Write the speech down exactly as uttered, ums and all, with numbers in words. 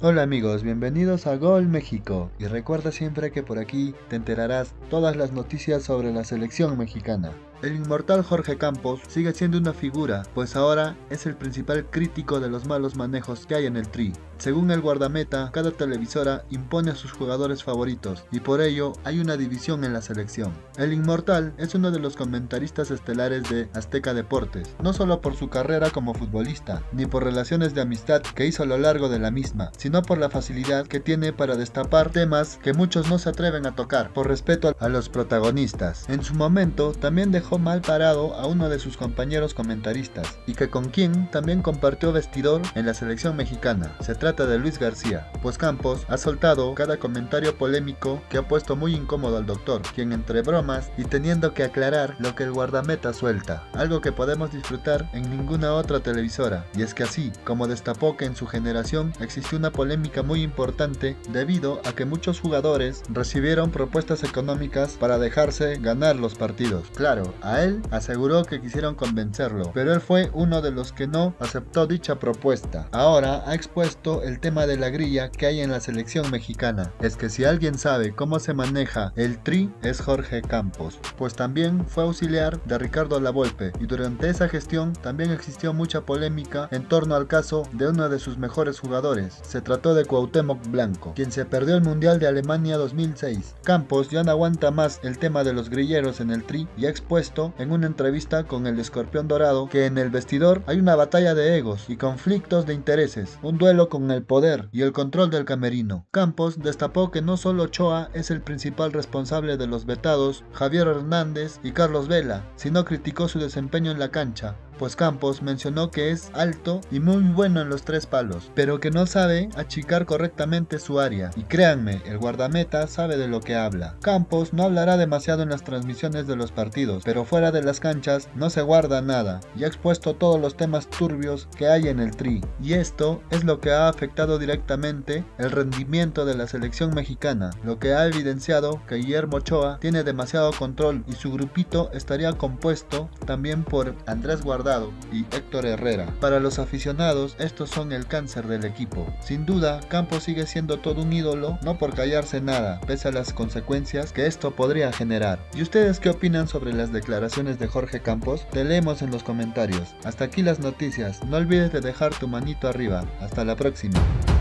Hola amigos, bienvenidos a Gol México y recuerda siempre que por aquí te enterarás todas las noticias sobre la selección mexicana. El inmortal Jorge Campos sigue siendo una figura, pues ahora es el principal crítico de los malos manejos que hay en el Tri. Según el guardameta, cada televisora impone a sus jugadores favoritos y por ello hay una división en la selección. El inmortal es uno de los comentaristas estelares de Azteca Deportes, no solo por su carrera como futbolista, ni por relaciones de amistad que hizo a lo largo de la misma, sino por la facilidad que tiene para destapar temas que muchos no se atreven a tocar, por respeto a los protagonistas. En su momento también dejó mal parado a uno de sus compañeros comentaristas, y que con quien también compartió vestidor en la selección mexicana. Se trata de Luis García, pues Campos ha soltado cada comentario polémico que ha puesto muy incómodo al doctor, quien entre bromas y teniendo que aclarar lo que el guardameta suelta, algo que podemos disfrutar en ninguna otra televisora, y es que así como destapó que en su generación existió una polémica muy importante debido a que muchos jugadores recibieron propuestas económicas para dejarse ganar los partidos. Claro, a él aseguró que quisieron convencerlo, pero él fue uno de los que no aceptó dicha propuesta. Ahora ha expuesto el tema de la grilla que hay en la selección mexicana. Es que si alguien sabe cómo se maneja el Tri es Jorge Campos, pues también fue auxiliar de Ricardo Lavolpe y durante esa gestión también existió mucha polémica en torno al caso de uno de sus mejores jugadores. Se trató de Cuauhtémoc Blanco, quien se perdió el Mundial de Alemania dos mil seis. Campos ya no aguanta más el tema de los grilleros en el Tri y ha expuesto en una entrevista con el Escorpión Dorado que en el vestidor hay una batalla de egos y conflictos de intereses, un duelo con el poder y el control del camerino. Campos destapó que no solo Ochoa es el principal responsable de los vetados Javier Hernández y Carlos Vela, sino criticó su desempeño en la cancha, pues Campos mencionó que es alto y muy bueno en los tres palos, pero que no sabe achicar correctamente su área, y créanme, el guardameta sabe de lo que habla. Campos no hablará demasiado en las transmisiones de los partidos, pero fuera de las canchas no se guarda nada, y ha expuesto todos los temas turbios que hay en el Tri, y esto es lo que ha afectado directamente el rendimiento de la selección mexicana, lo que ha evidenciado que Guillermo Ochoa tiene demasiado control y su grupito estaría compuesto también por Andrés Guardado y Héctor Herrera. Para los aficionados, estos son el cáncer del equipo. Sin duda, Campos sigue siendo todo un ídolo, no por callarse nada, pese a las consecuencias que esto podría generar. ¿Y ustedes qué opinan sobre las declaraciones de Jorge Campos? Te leemos en los comentarios. Hasta aquí las noticias, no olvides de dejar tu manito arriba. Hasta la próxima.